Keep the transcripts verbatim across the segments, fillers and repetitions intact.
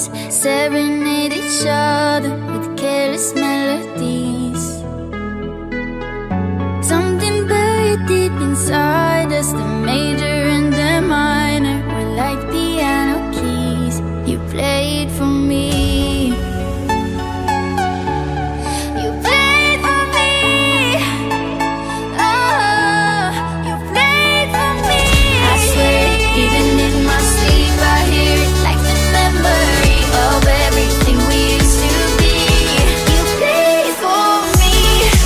hearts serenade each other with careless melodies. Something buried deep inside us, the major and the minor were like piano keys. You played for me. You played for me. Oh, you played for me. I swear, even in my sleep I hear it like the memory of everything we used to be. You played for me.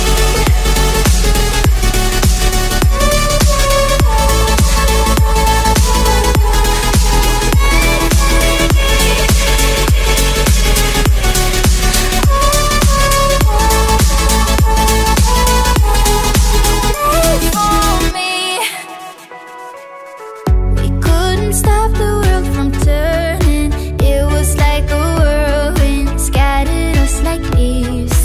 Stop the world from turning. It was like a whirlwind, scattered us like leaves.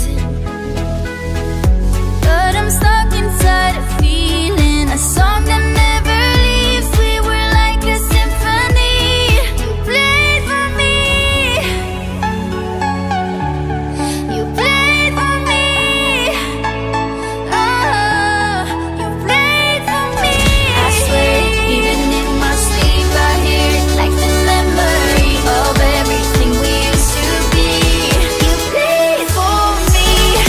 But I'm stuck inside a feeling, a song that never leaves. We were like a symphony. You played for me. You played for me. Oh, you played for me. I swear, even in my sleep I hear it like the memory of everything we used to be. You played for me.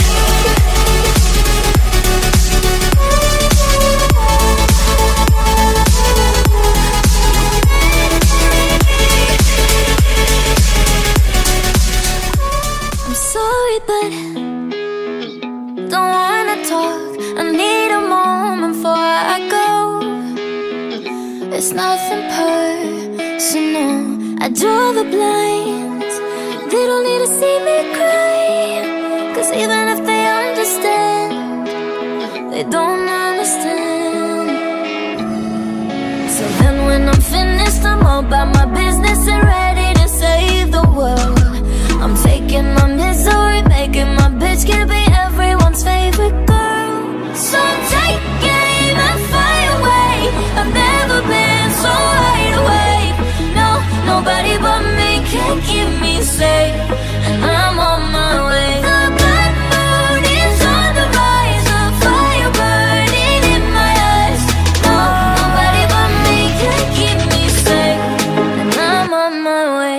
I'm sorry, but don't wanna talk. I need a moment before I go. It's nothing personal. I draw the blinds. They don't need to see me cry, 'cause even if they understand, they don't understand. So then when I'm finished, I'm all about my business and ready to save the world. I'm taking my misery, making my bitch can be everyone's favorite girl. So take aim and fly away. I've never been so wide awake. No, nobody but me can keep me safe, and I'm on my way. The black moon is on the rise, a fire burning in my eyes. No, nobody but me can keep me safe, and I'm on my way.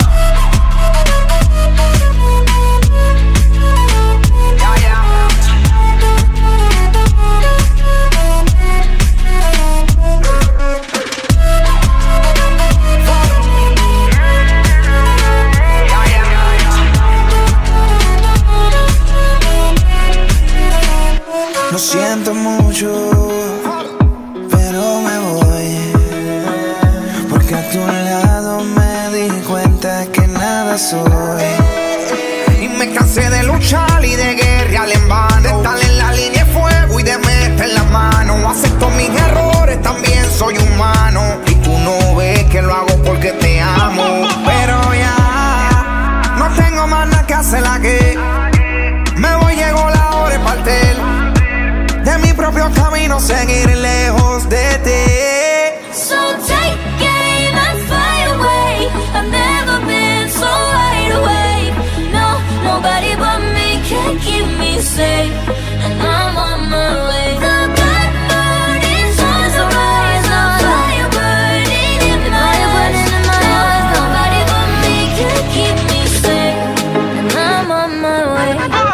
Lo siento mucho, pero me voy, porque a tu lado me di cuenta que nada soy. Y me cansé de luchar y de guerrear en vano, de estar en la línea de fuego y de meter la mano. Acepto mis errores, también soy humano, y tú no ves que lo hago porque te amo. Pero ya no tengo más nada que hacer aquí. Me voy, llegó la hora de partir de mi propio camino, seguir lejos de ti. So take aim and fly away. I've never been so wide awake. No, nobody but me can keep me safe, and I'm on my way. The black moon is on the rise, a fire burning in my eyes. No, nobody but me can keep me safe, and I'm on my way.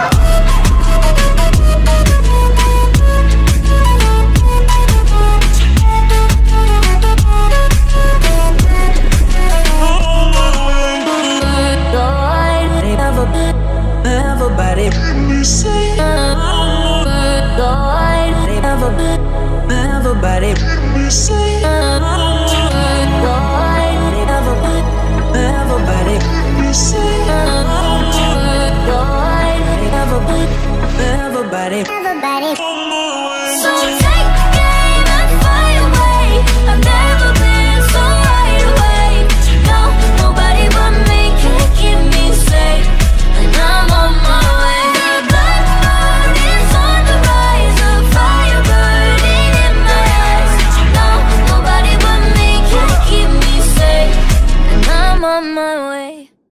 Everybody, everybody, everybody, everybody.